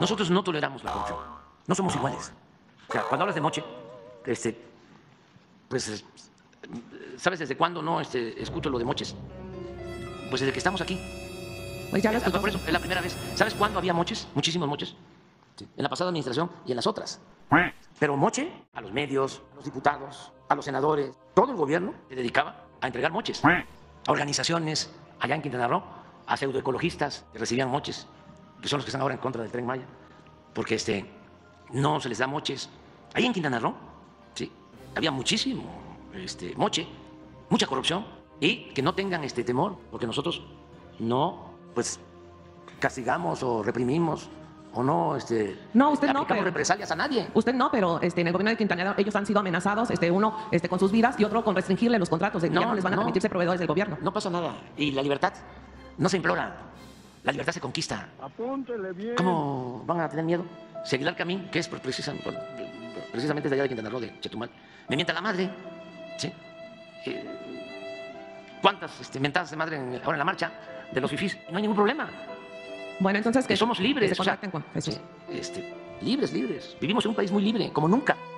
Nosotros no toleramos la corrupción. No somos iguales. O sea, cuando hablas de moche, pues, ¿sabes desde cuándo no escucho lo de moches? Pues desde que estamos aquí. Pues ya lo escuchó. Por eso, es la primera vez. ¿Sabes cuándo había moches? Muchísimos moches. Sí. En la pasada administración y en las otras. Pero moche a los medios, a los diputados, a los senadores, todo el gobierno se dedicaba a entregar moches. A organizaciones allá en Quintana Roo, a pseudoecologistas que recibían moches, que son los que están ahora en contra del Tren Maya, porque no se les da moches. Ahí en Quintana Roo, sí, había muchísimo moche, mucha corrupción, y que no tengan temor, porque nosotros no, pues, castigamos o reprimimos o no, no, usted no, aplicamos pero represalias a nadie. Usted no, pero en el gobierno de Quintana Roo ellos han sido amenazados, uno con sus vidas y otro con restringirle los contratos, de que ya no les van a permitir ser proveedores del gobierno. No pasa nada. Y la libertad no se implora, la libertad se conquista. Apúntele bien. ¿Cómo van a tener miedo? Si Aguilar Camín, que es precisamente de allá de Quintana Roo, de Chetumal, me mienta la madre, ¿sí? ¿Cuántas mentadas de madre ahora en la marcha de los fifís? No hay ningún problema. Bueno, entonces que somos libres. Que se contacten con Jesús. Libres. Vivimos en un país muy libre, como nunca.